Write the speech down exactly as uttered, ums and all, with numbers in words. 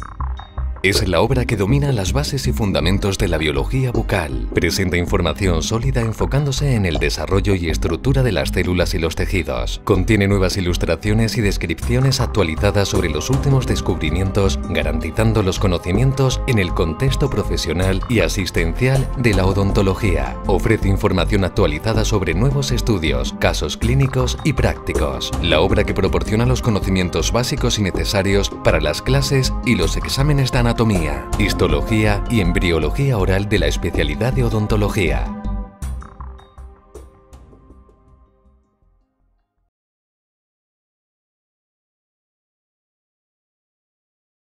Es la obra que domina las bases y fundamentos de la biología bucal. Presenta información sólida enfocándose en el desarrollo y estructura de las células y los tejidos. Contiene nuevas ilustraciones y descripciones actualizadas sobre los últimos descubrimientos, garantizando los conocimientos en el contexto profesional y asistencial de la odontología. Ofrece información actualizada sobre nuevos estudios, casos clínicos y prácticos. La obra que proporciona los conocimientos básicos y necesarios para las clases y los exámenes de anatomía, histología y embriología oral de la especialidad de odontología.